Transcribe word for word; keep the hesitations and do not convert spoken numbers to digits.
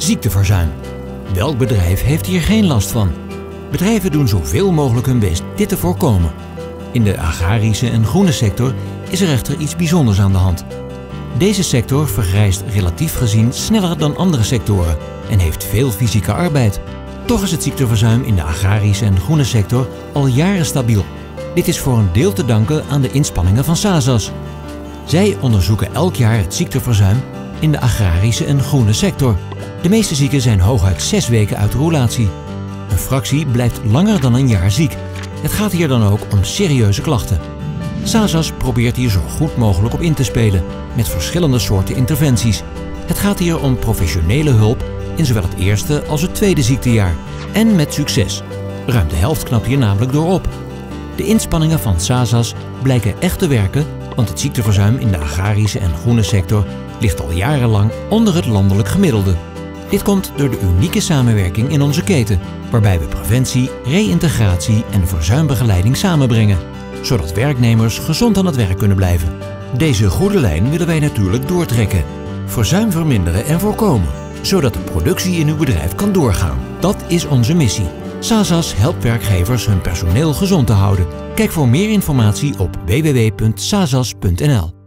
Ziekteverzuim. Welk bedrijf heeft hier geen last van? Bedrijven doen zoveel mogelijk hun best dit te voorkomen. In de agrarische en groene sector is er echter iets bijzonders aan de hand. Deze sector vergrijst relatief gezien sneller dan andere sectoren en heeft veel fysieke arbeid. Toch is het ziekteverzuim in de agrarische en groene sector al jaren stabiel. Dit is voor een deel te danken aan de inspanningen van SASAS. Zij onderzoeken elk jaar het ziekteverzuim in de agrarische en groene sector. De meeste zieken zijn hooguit zes weken uit roulatie. Een fractie blijft langer dan een jaar ziek. Het gaat hier dan ook om serieuze klachten. SASAS probeert hier zo goed mogelijk op in te spelen, met verschillende soorten interventies. Het gaat hier om professionele hulp in zowel het eerste als het tweede ziektejaar. En met succes. Ruim de helft knapt hier namelijk door op. De inspanningen van SASAS blijken echt te werken, want het ziekteverzuim in de agrarische en groene sector ligt al jarenlang onder het landelijk gemiddelde. Dit komt door de unieke samenwerking in onze keten, waarbij we preventie, reïntegratie en verzuimbegeleiding samenbrengen, zodat werknemers gezond aan het werk kunnen blijven. Deze goede lijn willen wij natuurlijk doortrekken. Verzuim verminderen en voorkomen, zodat de productie in uw bedrijf kan doorgaan. Dat is onze missie. SASAS helpt werkgevers hun personeel gezond te houden. Kijk voor meer informatie op w w w punt sasas punt n l.